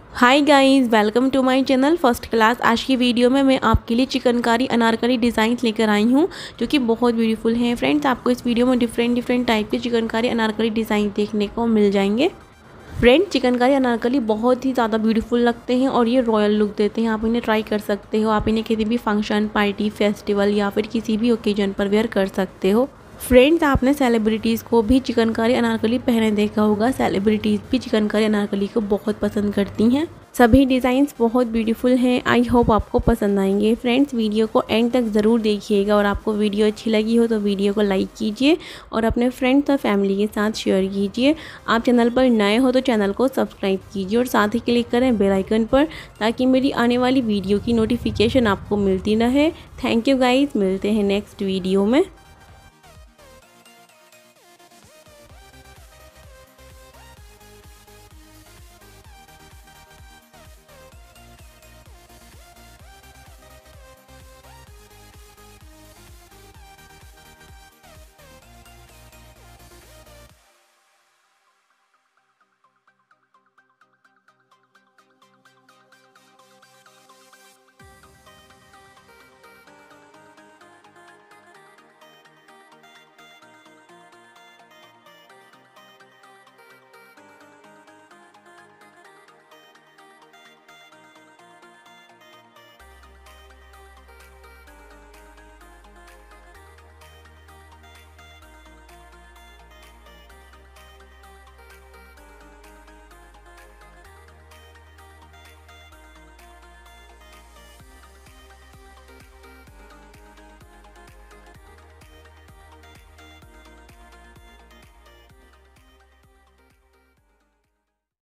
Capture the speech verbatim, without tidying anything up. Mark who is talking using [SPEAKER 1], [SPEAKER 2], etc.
[SPEAKER 1] Hi guys, welcome to my channel first class. आज की video में मैं आपके लिए चिकनकारी अनारकली डिज़ाइंस लेकर आई हूँ जो कि बहुत ब्यूटीफुल हैं। फ्रेंड्स, आपको इस वीडियो में डिफरेंट डिफरेंट टाइप के चिकनकारी अनारकली डिज़ाइन देखने को मिल जाएंगे। फ्रेंड, चिकनकारी अनारकली बहुत ही ज़्यादा ब्यूटीफुल लगते हैं और ये रॉयल लुक देते हैं। आप इन्हें ट्राई कर सकते हो। आप इन्हें किसी भी फंक्शन, पार्टी, फेस्टिवल या फिर किसी भी ओकेजन पर वेयर कर सकते हो। फ्रेंड्स, आपने सेलिब्रिटीज़ को भी चिकनकारी अनारकली पहने देखा होगा। सेलिब्रिटीज़ भी चिकनकारी अनारकली को बहुत पसंद करती हैं। सभी डिज़ाइंस बहुत ब्यूटीफुल हैं। आई होप आपको पसंद आएंगे। फ्रेंड्स, वीडियो को एंड तक ज़रूर देखिएगा और आपको वीडियो अच्छी लगी हो तो वीडियो को लाइक कीजिए और अपने फ्रेंड्स और फैमिली के साथ शेयर कीजिए। आप चैनल पर नए हो तो चैनल को सब्सक्राइब कीजिए और साथ ही क्लिक करें बेल आइकन पर ताकि मेरी आने वाली वीडियो की नोटिफिकेशन आपको मिलती रहे। थैंक यू गाइस, मिलते हैं नेक्स्ट वीडियो में।